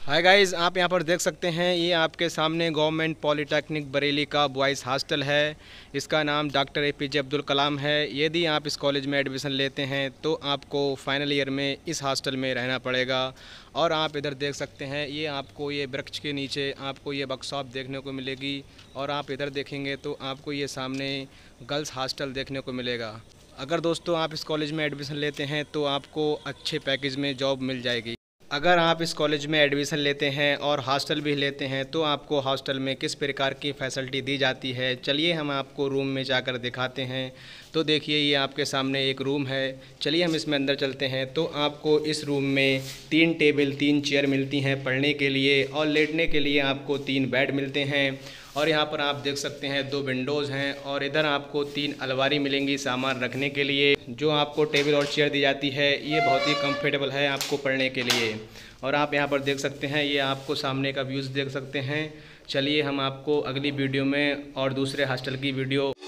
Hi guys, आप यहाँ पर देख सकते हैं ये आपके सामने गवर्नमेंट पॉलिटेक्निक बरेली का बॉयज़ हॉस्टल है। इसका नाम डॉक्टर एपीजे अब्दुल कलाम है। यदि आप इस कॉलेज में एडमिशन लेते हैं तो आपको फाइनल ईयर में इस हॉस्टल में रहना पड़ेगा। और आप इधर देख सकते हैं ये आपको ये वृक्ष के नीचे आपको ये वर्कशॉप देखने को मिलेगी। और आप इधर देखेंगे तो आपको ये सामने गर्ल्स हॉस्टल देखने को मिलेगा। अगर दोस्तों आप इस कॉलेज में एडमिशन लेते हैं तो आपको अच्छे पैकेज में जॉब मिल जाएगी। अगर आप इस कॉलेज में एडमिशन लेते हैं और हॉस्टल भी लेते हैं तो आपको हॉस्टल में किस प्रकार की फ़ैसिलिटी दी जाती है, चलिए हम आपको रूम में जाकर दिखाते हैं। तो देखिए ये आपके सामने एक रूम है। चलिए हम इसमें अंदर चलते हैं। तो आपको इस रूम में 3 टेबल 3 चेयर मिलती हैं पढ़ने के लिए, और लेटने के लिए आपको 3 बेड मिलते हैं। और यहाँ पर आप देख सकते हैं 2 विंडोज़ हैं, और इधर आपको 3 अलमारी मिलेंगी सामान रखने के लिए। जो आपको टेबल और चेयर दी जाती है ये बहुत ही कंफर्टेबल है आपको पढ़ने के लिए। और आप यहाँ पर देख सकते हैं ये आपको सामने का व्यूज़ देख सकते हैं। चलिए हम आपको अगली वीडियो में और दूसरे हॉस्टल की वीडियो